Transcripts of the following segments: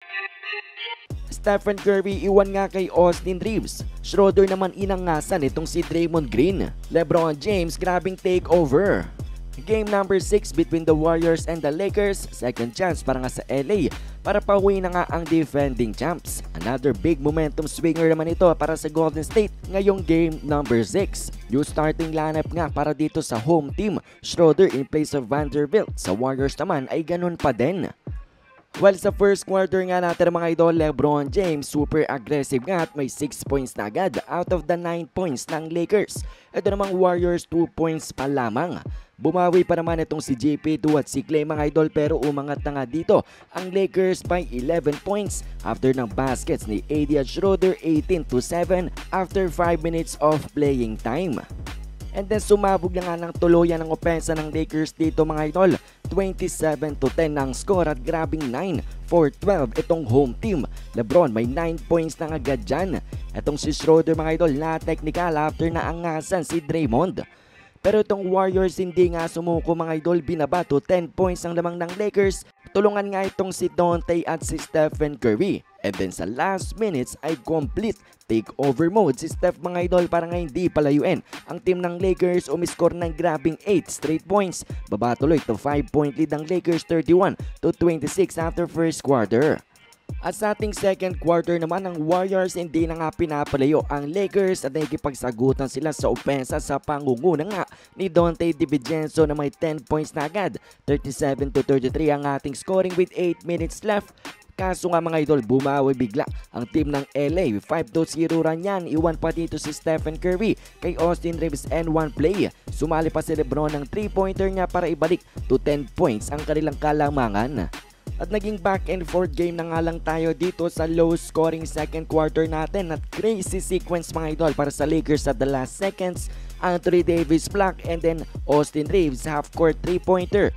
Stephen Curry iwan nga kay Austin Reeves. Schroeder naman inangasan itong si Draymond Green. LeBron James grabing takeover. Game number 6 between the Warriors and the Lakers. Second chance para nga sa LA para pauwi na nga ang defending champs. Another big momentum swinger naman ito para sa Golden State ngayong game number 6. New starting lineup nga para dito sa home team. Schroeder in place of Vanderbilt. Sa Warriors naman ay ganun pa din. Well, sa first quarter nga natin mga idol, LeBron James super aggressive nga at may 6 points na agad out of the 9 points ng Lakers. Ito namang Warriors 2 points pa lamang. Bumawi pa naman itong si JP2 at si Clay mga idol pero umangat na nga dito ang Lakers by 11 points after ng baskets ni AD at Schroeder 18-7 after 5 minutes of playing time. And then sumabog na nga ng tuluyan ng opensa ng Lakers dito mga idol. 27-10 ang score at grabing 9-for-12 itong home team. LeBron may 9 points na agad dyan. Itong si Schroeder mga idol na technical after na angasan si Draymond. Pero itong Warriors hindi nga sumuko mga idol, binabato 10 points ang lamang ng Lakers. Tulungan nga itong si Dante at si Stephen Curry. And then sa last minutes ay complete takeover mode si Steph mga idol para nga hindi palayuin. Ang team ng Lakers umiscore ng grabing 8 straight points. Babatuloy to 5-point lead ng Lakers 31-26 after first quarter. At sa ating second quarter naman ng Warriors hindi na nga pinapalayo ang Lakers at nakikipagsagutan sila sa opensa sa pangunguna nga ni Donte DiVincenzo na may 10 points na agad. 37-33 ang ating scoring with 8 minutes left. Kaso nga mga idol, bumawi bigla ang team ng LA. 5-0 run yan. Iwan pa dito si Stephen Curry kay Austin Reeves and one play. Sumali pa si LeBron ng 3-pointer niya para ibalik to 10 points ang kanilang kalamangan. At naging back and forth game na nga lang tayo dito sa low scoring second quarter natin at crazy sequence mga idol para sa Lakers at the last seconds. Anthony Davis block and then Austin Reeves half court 3-pointer.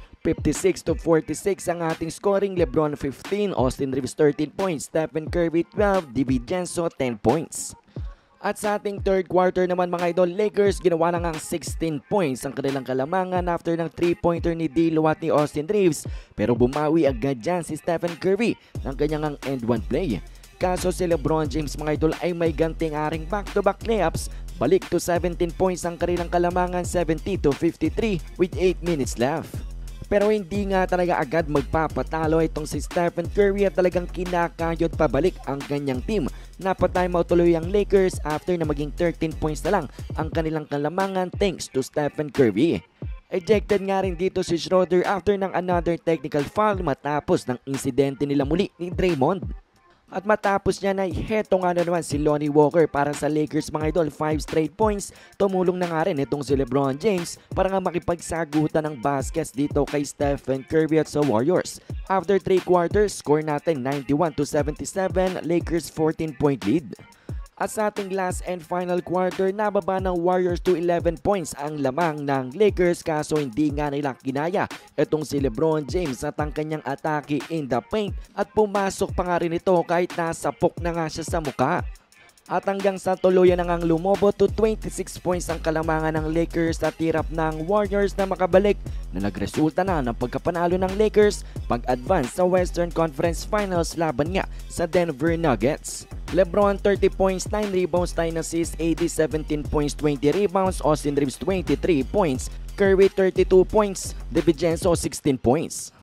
56-46 ang ating scoring. LeBron 15, Austin Reeves 13 points, Stephen Curry 12, DiVincenzo 10 points. At sa ating third quarter naman mga idol, Lakers ginawa na ngang 16 points ang kanilang kalamangan after ng 3-pointer ni D'Lo at ni Austin Reeves. Pero bumawi agad dyan si Stephen Curry ng kanyang end one play. Kaso si LeBron James mga idol ay may ganting-aring back-to-back layups. Balik to 17 points ang kanilang kalamangan, 70-53 with 8 minutes left. Pero hindi nga talaga agad magpapatalo itong si Stephen Curry at talagang kinakayod pabalik ang kanyang team. Napatime out tuloy ang Lakers after na maging 13 points na lang ang kanilang kalamangan thanks to Stephen Curry. Ejected nga rin dito si Schroeder after ng another technical foul matapos ng insidente nila muli ni Draymond. At matapos niya na heto nga na naman si Lonnie Walker para sa Lakers mga idol, 5 straight points. Tumulong na nga rin itong si LeBron James para nga makipagsagutan ng baskets dito kay Stephen Curry at sa Warriors. After 3 quarters, score natin 91-77, Lakers 14-point lead. At sa ating last and final quarter, nababa ng Warriors to 11 points ang lamang ng Lakers kaso hindi nga nila kinaya itong si LeBron James at ang kanyang atake in the paint at pumasok pa nga rin ito kahit nasapok na nga siya sa muka. At hanggang sa tuluyan na ngang lumobo to 26 points ang kalamangan ng Lakers at hirap ng Warriors na makabalik na nagresulta na ng pagkapanalo ng Lakers pag-advance sa Western Conference Finals laban nga sa Denver Nuggets. LeBron 30 points, 9 rebounds, 9 assists, AD 17 points, 20 rebounds, Austin Reeves 23 points, Curry 32 points, DiVincenzo 16 points.